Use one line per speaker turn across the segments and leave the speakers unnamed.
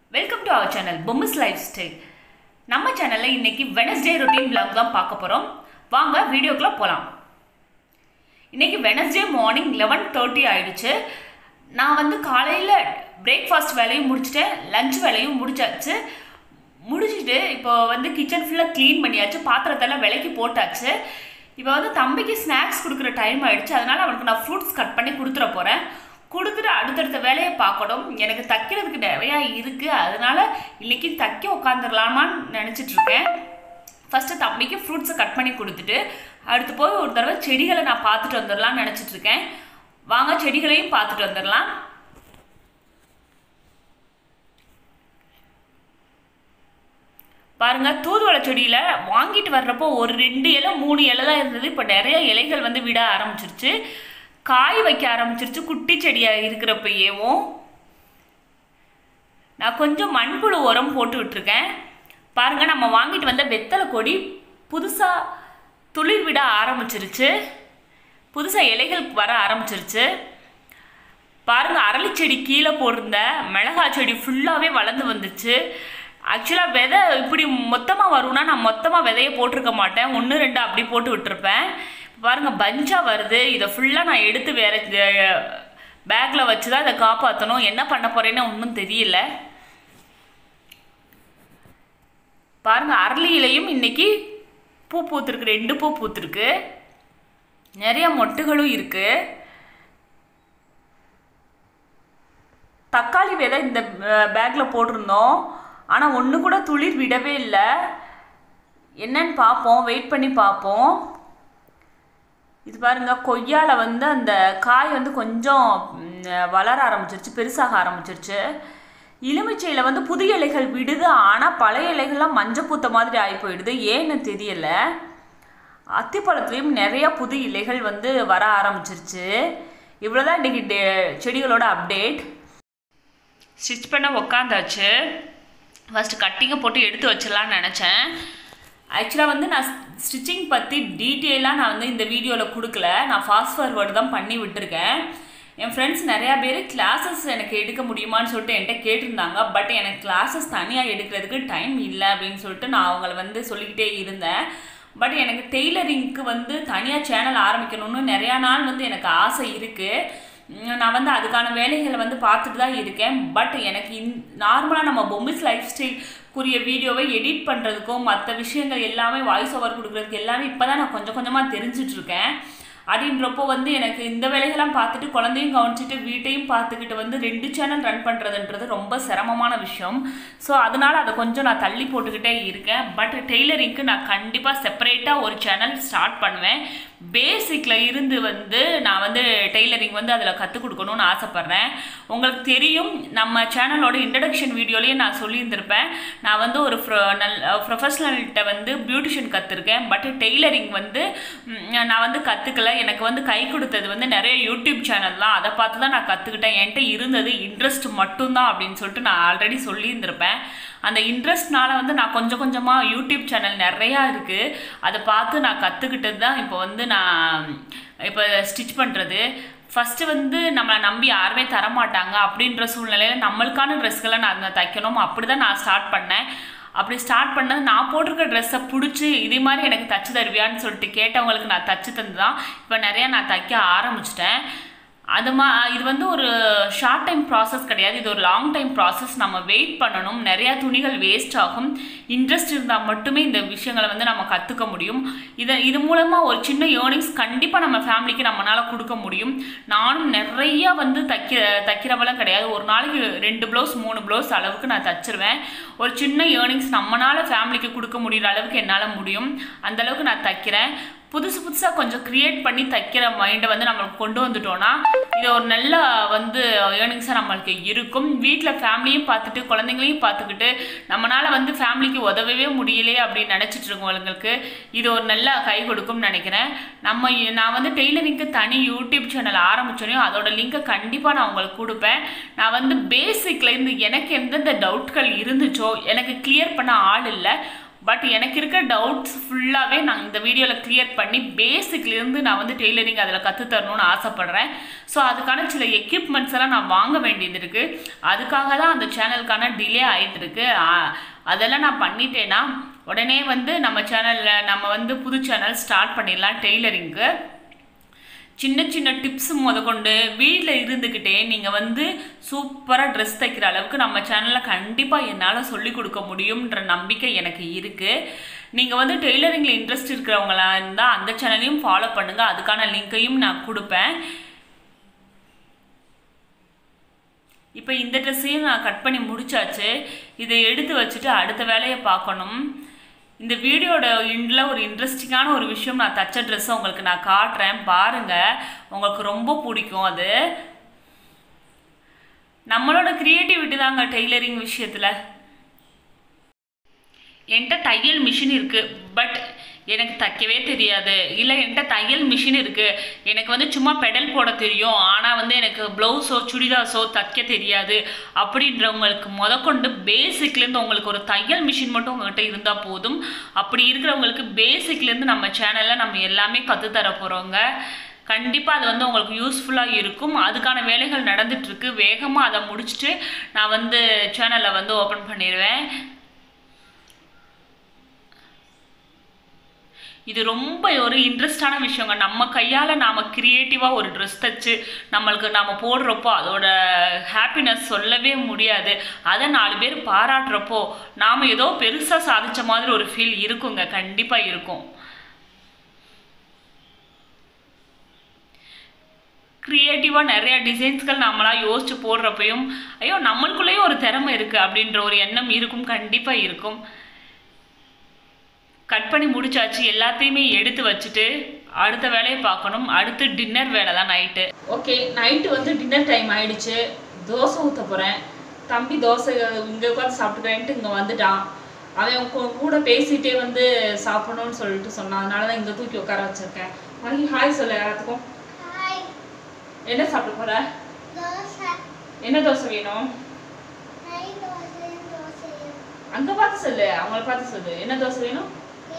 Welcome to our channel Bommi's lifestyle. நம்ம சேனலில் இன்னைக்கு வெனஸ்டே ரொட்டீன் vlog தான் பார்க்க போகிறோம். வாங்க வீடியோக்குள்ளே போகலாம். இன்னைக்கு வெனஸ்டே மார்னிங் 11:30 ஆயிடுச்சு. நான் காலையில் பிரேக்ஃபாஸ்ட் வேலையும் முடிச்சுட்டேன், லஞ்ச் வேலையும் முடிச்சாச்சு. முடிச்சுட்டு இப்போ கிச்சன் ஃபுல்லாக க்ளீன் பண்ணியாச்சு, பாத்திரத்தெல்லாம் விலைக்கு போட்டாச்சு. இப்போ தம்பிக்கு ஸ்நாக்ஸ் கொடுக்குற டைம் ஆகிடுச்சு. அதனால் அவனுக்கு நான் ஃப்ரூட்ஸ் கட் பண்ணி கொடுத்துட போகிறேன். கொடுத்துட்டு அடுத்தடுத்த வேலையை பார்க்கணும். எனக்கு தைக்கிறதுக்கு நிறையா இருக்குது, அதனால் இன்றைக்கி தைக்க உட்காந்துடலாமான்னு நினச்சிட்ருக்கேன். ஃபஸ்ட்டு தம்பிக்கு ஃப்ரூட்ஸை கட் பண்ணி கொடுத்துட்டு அடுத்து போய் ஒரு தடவை செடிகளை நான் பார்த்துட்டு வந்துடலான்னு நினச்சிட்ருக்கேன். வாங்க செடிகளையும் பார்த்துட்டு வந்துடலாம். பாருங்கள், தூதுவளை செடியில் வாங்கிட்டு வர்றப்போ ஒரு 2 இலை 3 இலை தான் இருந்தது. இப்போ நிறைய இலைகள் விட ஆரம்பிச்சிருச்சு, காய் வைக்க ஆரம்பிச்சிருச்சு. குட்டி செடியாக இருக்கிறப்பயேவும் நான் கொஞ்சம் மண்புழு உரம் போட்டு விட்டுருக்கேன். பாருங்கள், நம்ம வாங்கிட்டு வந்த வெத்தலை கொடி புதுசாக துளிர் விட ஆரம்பிச்சிருச்சு, புதுசாக இலைகள் வர ஆரம்பிச்சிருச்சு. பாருங்கள், அரளி செடி கீழே போட்டிருந்த மிளகாய் செடி ஃபுல்லாகவே வளர்ந்து வந்துச்சு. ஆக்சுவலாக விதை இப்படி மொத்தமாக வரும்னா நான் மொத்தமாக விதையை போட்டிருக்க மாட்டேன், 1 2 அப்படி போட்டு விட்டுருப்பேன். பாருங்கள், பஞ்சாக வருது. இதை ஃபுல்லாக நான் எடுத்து வேறு பேக்கில் வச்சு தான் இதை காப்பாற்றணும். என்ன பண்ண போகிறேன்னு ஒன்றும் தெரியல. பாருங்கள், அரளியிலையும் இன்றைக்கி பூ பூத்துருக்கு, 2 பூ பூத்துருக்கு, நிறைய மொட்டுகளும் இருக்குது. தக்காளி விதை இந்த பேக்கில் போட்டிருந்தோம், ஆனால் ஒன்று கூட துளிர் விடவே இல்லை. என்னன்னு பார்ப்போம், வெயிட் பண்ணி பார்ப்போம். இது பாருங்கள், கொய்யாவில் அந்த காய் கொஞ்சம் வளர ஆரம்பிச்சிருச்சு, பெருசாக ஆரம்பிச்சிருச்சு. எலுமிச்சையில் புது இலைகள் விடுது, ஆனால் பழைய இலைகள்லாம் மஞ்சள் பூத்த மாதிரி ஆகி போயிடுது, ஏன்னு தெரியலை. அத்திப்பழத்துலேயும் நிறைய புது இலைகள் வர ஆரம்பிச்சிருச்சு. இவ்வளோதான் இன்றைக்கி செடிகளோட அப்டேட். ஸ்டிச் பண்ண உக்காந்தாச்சு. ஃபஸ்ட்டு கட்டிங்கை போட்டு எடுத்து வச்சிடலான்னு நினச்சேன். ஆக்சுவலாக நான் ஸ்டிச்சிங் பற்றி டீட்டெயிலாக நான் இந்த வீடியோவில் கொடுக்கல, நான் ஃபாஸ்ட் ஃபார்வர்டு தான் பண்ணி விட்டுருக்கேன். என் ஃப்ரெண்ட்ஸ் நிறையா பேர் கிளாஸஸ் எனக்கு எடுக்க முடியுமான்னு சொல்லிட்டு என்கிட்ட கேட்டிருந்தாங்க. பட் எனக்கு கிளாஸஸ் தனியாக எடுக்கிறதுக்கு டைம் இல்லை அப்படின்னு சொல்லிட்டு நான் அவங்கள சொல்லிக்கிட்டே இருந்தேன். பட் எனக்கு டெய்லரிங்க்கு தனியாக சேனல் ஆரம்பிக்கணும்னு நிறையா நாள் எனக்கு ஆசை இருக்குது. நான் அதுக்கான வேலைகளை பார்த்துட்டு தான் இருக்கேன். பட் எனக்கு நார்மலாக நம்ம பொம்மிஸ் லைஃப் ஸ்டைல்க்குரிய வீடியோவை எடிட் பண்ணுறதுக்கும் மற்ற விஷயங்கள் எல்லாமே வாய்ஸ் ஓவர் கொடுக்குறதுக்கு எல்லாமே இப்போ தான் நான் கொஞ்சம் கொஞ்சமாக தெரிஞ்சிட்ருக்கேன். அப்படின்றப்போ எனக்கு இந்த வேலைகள்லாம் பார்த்துட்டு குழந்தையும் கவனிச்சிட்டு வீட்டையும் பார்த்துக்கிட்டு 2 சேனல் ரன் பண்ணுறதுன்றது ரொம்ப சிரமமான விஷயம். ஸோ அதனால் அதை கொஞ்சம் நான் தள்ளி போட்டுக்கிட்டே இருக்கேன். பட் டெய்லரிங்க்கு நான் கண்டிப்பாக செப்பரேட்டாக ஒரு சேனல் ஸ்டார்ட் பண்ணுவேன். பேசிக்கில் இருந்து நான் டெய்லரிங் அதில் கற்றுக் கொடுக்கணும்னு ஆசைப்பட்றேன். உங்களுக்கு தெரியும், நம்ம சேனலோட இன்ட்ரடக்ஷன் வீடியோலேயே நான் சொல்லியிருந்திருப்பேன். நான் ஒரு ப்ரொஃபஷ்னல்கிட்ட பியூட்டிஷியன் கற்றுருக்கேன். பட் டெய்லரிங் நான் கற்றுக்கல. எனக்கு கை கொடுத்தது நிறைய யூடியூப் சேனல் தான், அதை பார்த்து தான் நான் கற்றுக்கிட்டேன். என்கிட்ட இருந்தது இன்ட்ரெஸ்ட் மட்டும்தான் அப்படின்னு சொல்லிட்டு நான் ஆல்ரெடி சொல்லியிருந்திருப்பேன். அந்த இன்ட்ரெஸ்ட்னால நான் கொஞ்சம் கொஞ்சமாக யூடியூப் சேனல் நிறையா இருக்குது, அதை பார்த்து நான் கற்றுக்கிட்டது தான் இப்போ நான் இப்போ ஸ்டிச் பண்ணுறது. ஃபஸ்ட்டு நம்மளை நம்பி யாருமே தரமாட்டாங்க அப்படின்ற சூழ்நிலையில் நம்மளுக்கான ட்ரெஸ்களை நான் தைக்கணும், அப்படி தான் நான் ஸ்டார்ட் பண்ணேன். அப்படி ஸ்டார்ட் பண்ணது நான் போட்டிருக்க ட்ரெஸ்ஸை பிடிச்சி இதே மாதிரி எனக்கு தச்சு தருவியான்னு சொல்லிட்டு கேட்டவங்களுக்கு நான் தச்சு தந்து தான் இப்போ நிறையா நான் தைக்க ஆரம்பிச்சிட்டேன். இது ஒரு ஷார்ட் டைம் ப்ராசஸ் கிடையாது, இது ஒரு லாங் டைம் ப்ராசஸ். நம்ம வெயிட் பண்ணணும், நிறையா துணிகள் வேஸ்ட் ஆகும். இன்ட்ரெஸ்ட் இருந்தால் மட்டுமே இந்த விஷயங்களை நம்ம கற்றுக்க முடியும். இது மூலமாக ஒரு சின்ன ஏர்னிங்ஸ் கண்டிப்பாக நம்ம ஃபேமிலிக்கு நம்மளால் கொடுக்க முடியும். நானும் நிறையா தைக்கிறவெல்லாம் கிடையாது, ஒரு நாளைக்கு 2 ப்ளவுஸ் 3 ப்ளவுஸ் அளவுக்கு நான் தச்சிருவேன். ஒரு சின்ன ஏர்னிங்ஸ் நம்மளால் ஃபேமிலிக்கு கொடுக்க முடிகிற அளவுக்கு என்னால் முடியும், அந்தளவுக்கு நான் தைக்கிறேன். புதுசாக கொஞ்சம் க்ரியேட் பண்ணி தைக்கிற மைண்டை நம்மளுக்கு கொண்டு வந்துட்டோன்னா இது ஒரு நல்ல ஏர்னிங்ஸாக நம்மளுக்கு இருக்கும். வீட்டில் ஃபேமிலியும் பார்த்துட்டு குழந்தைங்களையும் பார்த்துக்கிட்டு நம்மளால் ஃபேமிலிக்கு உதவவே முடியலையே அப்படின்னு நினச்சிட்டு இருக்கவங்களுக்கு இது ஒரு நல்ல கை கொடுக்கும்னு நினைக்கிறேன். நான் டெய்லரிங்க்கு தனி யூடியூப் சேனல் ஆரம்பிச்சோனையும் அதோட லிங்கை கண்டிப்பாக நான் உங்களுக்கு கொடுப்பேன். நான் பேசிக்லேருந்து எனக்கு எந்தெந்த டவுட்கள் இருந்துச்சோ எனக்கு கிளியர் பண்ண ஆள் இல்லை. பட் எனக்கு இருக்க டவுட்ஸ் ஃபுல்லாகவே நான் இந்த வீடியோவில் கிளியர் பண்ணி பேசிக்லேருந்து நான் வந்து டெய்லரிங் அதில் கற்றுத்தரணும்னு ஆசைப்பட்றேன். ஸோ அதுக்கான சில எக்யூப்மெண்ட்ஸ் எல்லாம் நான் வாங்க வேண்டியது இருக்குது. அதுக்காக தான் அந்த சேனலுக்கான டிலே ஆகிட்டு இருக்கு. அதெல்லாம் நான் பண்ணிட்டேன்னா உடனே வந்து நம்ம சேனலில் நம்ம வந்து புது சேனல் ஸ்டார்ட் பண்ணிடலாம். டெய்லரிங்க்கு சின்ன சின்ன டிப்ஸ் முதற்கொண்டு வீட்டில் இருந்துக்கிட்டே நீங்கள் வந்து சூப்பராக ட்ரெஸ் தைக்கிற அளவுக்கு நம்ம சேனலில் கண்டிப்பாக என்னால் சொல்லிக் கொடுக்க முடியும்ன்ற நம்பிக்கை எனக்கு இருக்குது. நீங்கள் வந்து டெய்லரிங்கில் இன்ட்ரெஸ்ட் இருக்கிறவங்களா இருந்தால் அந்த சேனலையும் ஃபாலோ பண்ணுங்கள். அதுக்கான லிங்க்கையும் நான் கொடுப்பேன். இப்போ இந்த ட்ரெஸ்ஸையும் நான் கட் பண்ணி முடிச்சாச்சு. இதை எடுத்து வச்சுட்டு அடுத்த வேலையை பார்க்கணும். இந்த வீடியோட இண்டில் ஒரு இன்ட்ரெஸ்டிங்கான ஒரு விஷயம், நான் தச்ச ட்ரெஸ்ஸை உங்களுக்கு நான் காட்டுறேன் பாருங்கள். உங்களுக்கு ரொம்ப பிடிக்கும். அது நம்மளோட க்ரியேட்டிவிட்டி தாங்க டெய்லரிங் விஷயத்தில். என்கிட்ட தையல் மிஷின் இருக்குது, பட் எனக்கு தைக்கவே தெரியாது. இல்லை என்கிட்ட தையல் மிஷின் இருக்குது, எனக்கு வந்து சும்மா பெடல் போட தெரியும், ஆனால் வந்து எனக்கு ப்ளவுஸோ சுடிதாஸோ தைக்க தெரியாது அப்படின்றவங்களுக்கு முதற்கொண்டு பேசிக்லேருந்து உங்களுக்கு ஒரு தையல் மிஷின் மட்டும் உங்கள்கிட்ட இருந்தால் போதும். அப்படி இருக்கிறவங்களுக்கு பேசிக்லேருந்து நம்ம சேனலில் நம்ம எல்லாமே கற்றுத்தர போகிறோங்க. கண்டிப்பாக அது வந்து உங்களுக்கு யூஸ்ஃபுல்லாக இருக்கும். அதுக்கான வேலைகள் நடந்துகிட்ருக்கு. வேகமாக அதை முடிச்சுட்டு நான் வந்து சேனலை வந்து ஓப்பன் பண்ணிடுவேன். இது ரொம்ப ஒரு இன்ட்ரெஸ்டான விஷயங்க. நம்ம கையால் நாம் க்ரியேட்டிவாக ஒரு ட்ரெஸ் தைச்சு நம்மளுக்கு நாம் போடுறப்போ அதோட ஹாப்பினஸ் சொல்லவே முடியாது. அதை 4 பேர் பாராட்டுறப்போ நாம் ஏதோ பெருசாக சாதித்த மாதிரி ஒரு ஃபீல் இருக்குங்க. கண்டிப்பாக இருக்கும். க்ரியேட்டிவாக நிறையா டிசைன்ஸ்கள் நம்மளாக யோசித்து போடுறப்பையும் ஐயோ நம்மளுக்குள்ளேயும் ஒரு திறமை இருக்குது அப்படின்ற ஒரு எண்ணம் இருக்கும். கண்டிப்பாக இருக்கும். கட் பண்ணி முடிச்சாச்சு. எல்லாத்தையுமே எடுத்து வச்சுட்டு அடுத்த வேலையை பார்க்கணும். அடுத்து டின்னர் வேலை தான் நைட்டு. ஓகே, நைட்டு வந்து டின்னர் டைம் ஆகிடுச்சு. தோசை ஊற்ற போகிறேன். தம்பி தோசை இங்கே உட்காந்து சாப்பிட்டுக்கிறேன்ட்டு இங்கே வந்துட்டான். அவன் கூட பேசிகிட்டே வந்து சாப்பிடணும்னு சொல்லிட்டு சொன்னான். அதனால தான் இங்கே தூக்கி உட்கார வச்சுருக்கேன். மகி ஹாய் சொல்ல எல்லாத்துக்கும். என்ன சாப்பிட போகிற? என்ன தோசை வேணும்? அங்கே பார்த்து சொல்லு, அவங்கள பார்த்து சொல்லு. என்ன தோசை வேணும்?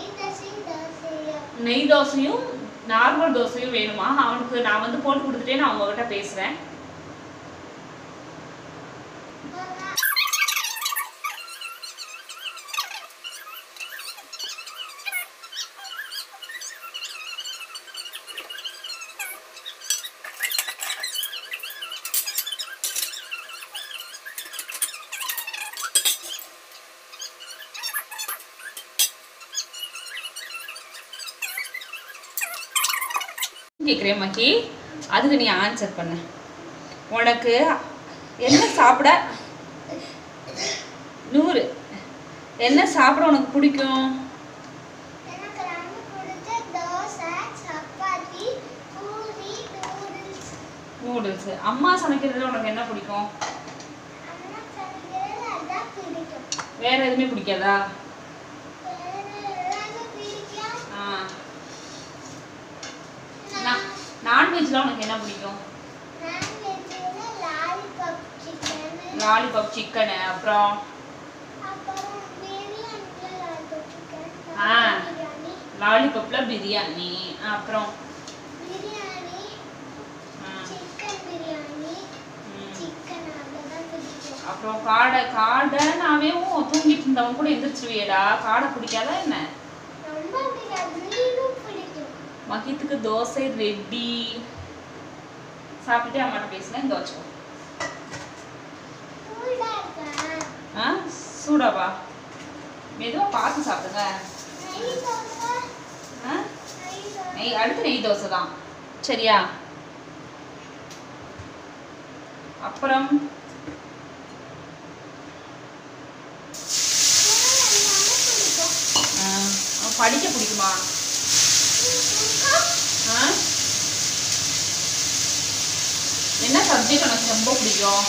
நெய் தோசையும் நார்மல் தோசையும் வேணுமா? அவனுக்கு நான் வந்து போட்டு கொடுத்துட்டே நான் அவங்ககிட்ட பேசுறேன். கேட்குறேன் மகி, அதுக்கு நீ ஆன்சர் பண்ண. உனக்கு என்ன சாப்பிட 100 என்ன சாப்பிட உனக்கு பிடிக்கும்? நூடுல்ஸ். அம்மா சமைக்கிறதுல உனக்கு என்ன பிடிக்கும்? வேற எதுவுமே பிடிக்காதா? நான்வெஜ்ல உனக்கு என்ன பிடிக்கும்? Lollipop chicken. அப்புறம் லாலிபாப்ல பிரியாணி. அப்புறம் அப்புறம் காடைனாவே தூங்கிட்டு இருந்தவன் கூட எந்திரிச்சிருவியடா. காடை பிடிக்காதா என்ன? மகித்துக்கு தோசை ரெடி. சாப்பிட்டுட்டு அம்மாட்ட பேசுனேன். இங்கே வச்சுக்கோ. சூடாவா? மெதுவாக பார்த்து சாப்பிடுங்க. நெய் அடுத்து நெய் தோசை தான் சரியா? அப்புறம் படிக்க பிடிக்குமா? என்ன சப்ஜெக்ட் உனக்கு ரொம்ப பிடிக்கும்?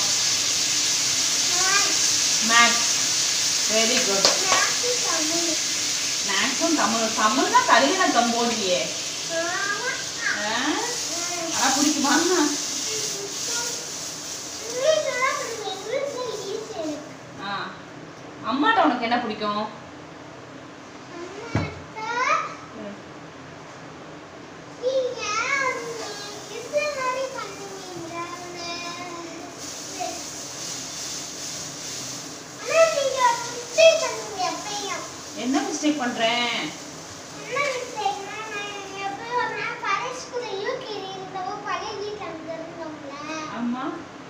மேத்ஸ். Very good. மேத்ஸும் தமிழ். தமிழ் தான் கல்யாண கம்போடியே. ஆனால் பிடிக்குமா? அம்மாட்ட உனக்கு என்ன பிடிக்கும்? என்ன மிஸ்டேக் பண்றேன்? ஆமா.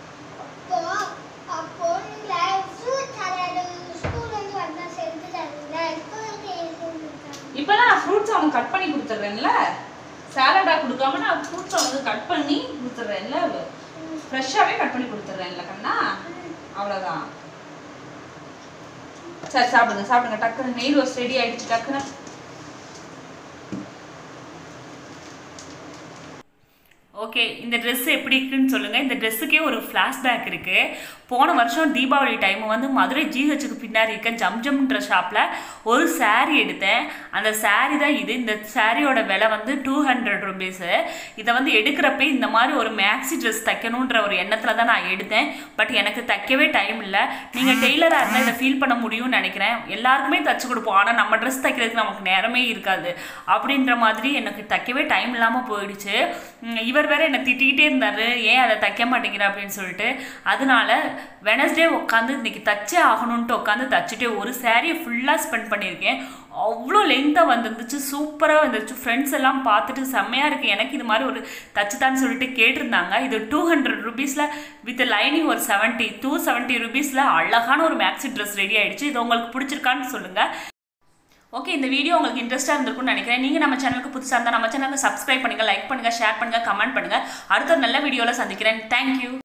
இப்பதான் நான் ஃப்ரூட்ஸ் அவனுக்கு கட் பண்ணி கொடுத்துட்றேன்ல. சாலடா கொடுக்காம நான் ஃப்ரூட்ஸ் அவனுக்கு கட் பண்ணி கொடுத்துட்றேன்ல. ஃப்ரெஷ்ஷாவே கட் பண்ணி கொடுத்துட்றேன்ல கண்ணா. அவ்வளோதான். சரி சாப்பிடுங்க சாப்பிடுங்க. டக்குன்னு நெய் ரோஸ்ட் ரெடி ஆயிடுச்சு. டக்குன்னு ஓகே. இந்த ட்ரெஸ் எப்படி இருக்குன்னு சொல்லுங்கள். இந்த ட்ரெஸ்ஸுக்கே ஒரு ஃப்ளாஷ்பேக் இருக்குது. போன வருஷம் தீபாவளி டைம் வந்து மதுரை ஜிஹெச்சுக்கு பின்னாடி இருக்க ஜம்ஜம்ன்ற ஷாப்பில் ஒரு சாரீ எடுத்தேன். அந்த சாரீ தான் இது. இந்த சாரியோட விலை வந்து 200 ருபீஸு. இதை வந்து எடுக்கிறப்ப இந்த மாதிரி ஒரு மேக்ஸி ட்ரெஸ் தைக்கணுன்ற ஒரு எண்ணத்தில் தான் நான் எடுத்தேன். பட் எனக்கு தைக்கவே டைம் இல்லை. நீங்கள் டெய்லராக இருந்தால் இதை ஃபீல் பண்ண முடியும்னு நினைக்கிறேன். எல்லாருக்குமே தைச்சி கொடுப்போம், ஆனால் நம்ம ட்ரெஸ் தைக்கிறதுக்கு நமக்கு நேரமே இருக்காது. அப்படின்ற மாதிரி எனக்கு தைக்கவே டைம் இல்லாமல் போயிடுச்சு. இவர் வேற என்னை திட்டிகிட்டே இருந்தார், ஏன் அதை தைக்க மாட்டேங்கிற அப்படின்னு சொல்லிட்டு. அதனால வெனஸ்டே உட்காந்து இன்னைக்கு தச்சே ஆகணுன்ட்டு உட்காந்து தச்சுட்டு ஒரு சாரியை ஃபுல்லாக ஸ்பெண்ட் பண்ணியிருக்கேன். அவ்வளோ லென்த்தாக வந்துருந்துச்சு, சூப்பராக வந்துருச்சு. ஃப்ரெண்ட்ஸ் எல்லாம் பார்த்துட்டு செம்மையாக இருக்குது, எனக்கு இது மாதிரி ஒரு தச்சுதான்னு சொல்லிட்டு கேட்டிருந்தாங்க. இது 200 ருபீஸில் வித் லைனிங் ஒரு 270 ருபீஸில் அழகான ஒரு மேக்ஸி ட்ரெஸ் ரெடி ஆகிடுச்சு. இது உங்களுக்கு பிடிச்சிருக்கான்னு சொல்லுங்கள். ஓகே, இந்த வீடியோ உங்களுக்கு இன்ட்ரெஸ்ட்டாக இருந்திருக்கும்னு நினைக்கிறேன். நீங்கள் நம்ம சேனலுக்கு புதுசாக இருந்தால் நம்ம சேனலுக்கு சப்ஸ்கிரைப் பண்ணுங்கள், லைக் பண்ணுங்கள், ஷேர் பண்ணுங்கள், கமெண்ட் பண்ணுங்கள். அடுத்த நல்ல வீடியோவில் சந்திக்கிறேன். தேங்க்யூ.